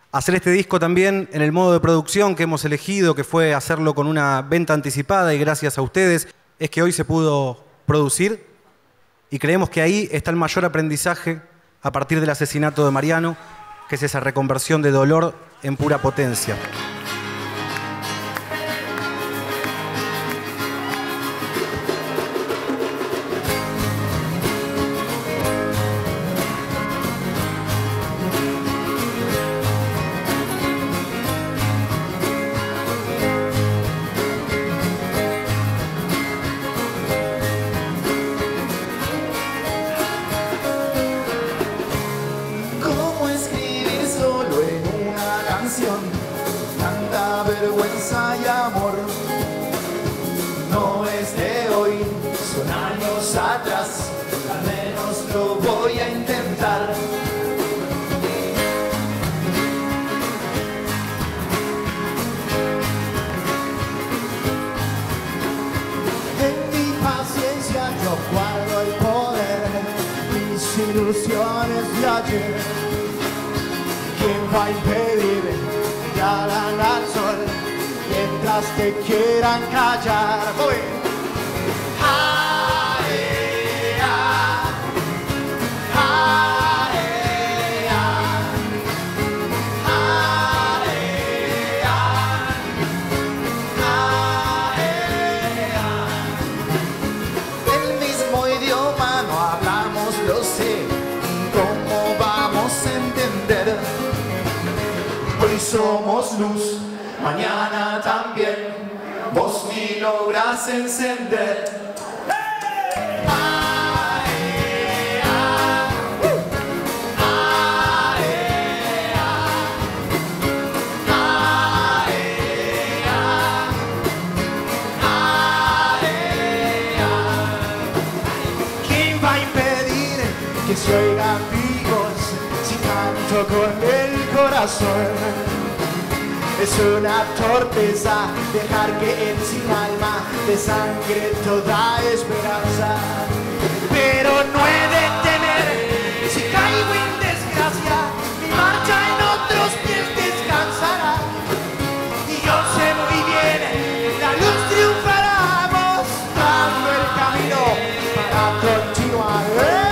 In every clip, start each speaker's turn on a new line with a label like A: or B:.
A: hacer este disco también en el modo de producción que hemos elegido, que fue hacerlo con una venta anticipada y gracias a ustedes, es que hoy se pudo producir y creemos que ahí está el mayor aprendizaje a partir del asesinato de Mariano, que es esa reconversión de dolor en pura potencia.
B: Tanta vergüenza y amor no es de hoy, son años atrás, al menos lo voy a intentar. En mi paciencia yo guardo el poder, mis ilusiones de ayer. ¿Quién va a impedir que hagan al sol mientras te quieran callar? ¡Voy! El mismo idioma no hablamos, lo sé. ¿Cómo vamos a entender? Hoy somos luz, mañana también, vos ni logras encender. ¿Quién va a impedir que se oigan vivos si canto con el corazón? Es una torpeza dejar que en sin alma de sangre toda esperanza. Pero no he de temer, si caigo en desgracia, mi marcha en otros pies descansará. Y yo sé muy bien, la luz triunfará mostrando el camino para continuar.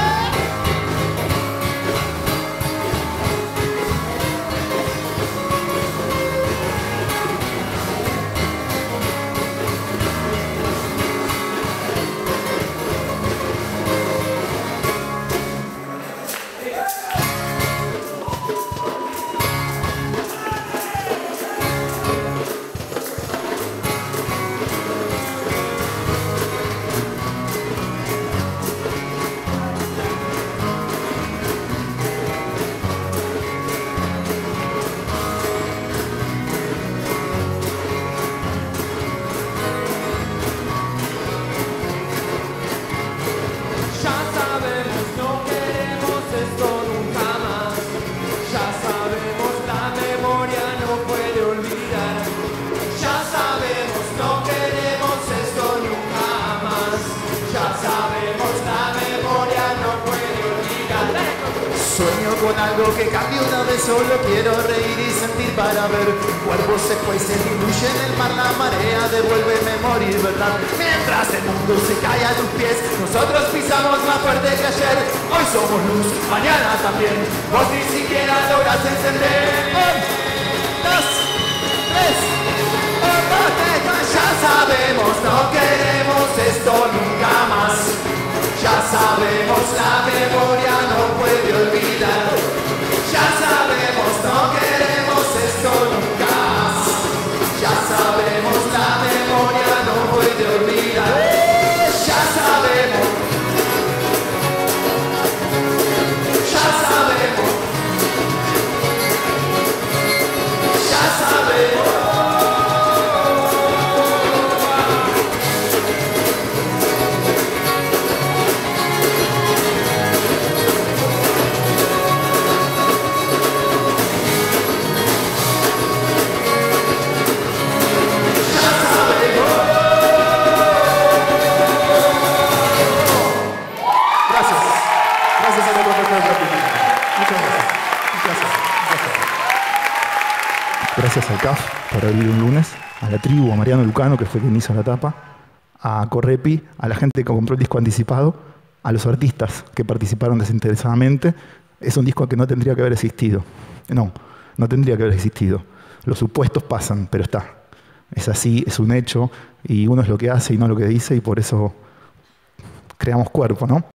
B: Sueño con algo que cambie una vez, solo quiero reír y sentir para ver. Cuerpos se fue y se diluye en el mar, la marea devuélveme morir, ¿verdad? Mientras el mundo se cae a tus pies, nosotros pisamos más fuerte que ayer. Hoy somos luz, mañana también, vos ni siquiera logras encender. 1, 2, 3, 1, 2, 3, ya sabemos, no queremos esto nunca más. Ya sabemos, la memoria no puede olvidar. Ya sabemos, no queremos esto nunca más. Ya sabemos, la memoria no puede olvidar. Ya sabemos. Ya sabemos. Ya sabemos.
C: Gracias al CAF por abrir un lunes, a la tribu, a Mariano Lucano, que fue quien hizo la tapa, a Correpi, a la gente que compró el disco anticipado, a los artistas que participaron desinteresadamente. Es un disco que no tendría que haber existido. No tendría que haber existido. Los supuestos pasan, pero está. Es así, es un hecho, y uno es lo que hace y no lo que dice, y por eso creamos Cuerpo, ¿no?